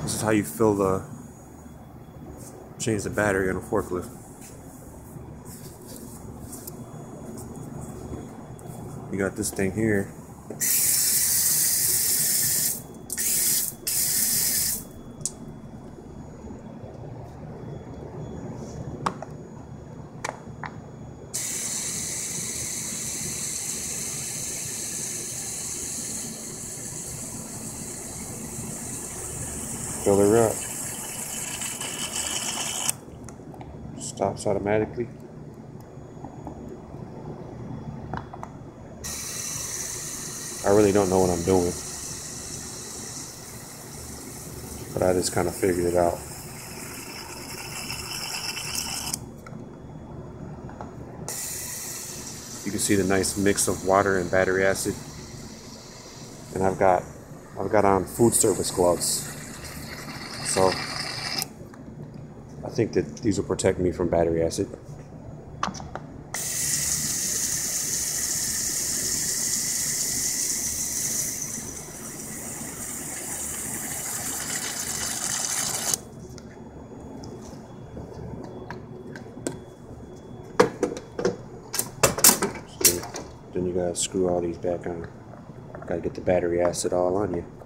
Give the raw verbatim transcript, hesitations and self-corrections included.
This is how you fill the, change the battery on a forklift. You got this thing here. Fill her up. Stops automatically. I really don't know what I'm doing, but I just kind of figured it out. You can see the nice mix of water and battery acid, and I've got I've got on food service gloves, so I think that these will protect me from battery acid. Then you gotta screw all these back on. Gotta get the battery acid all on you.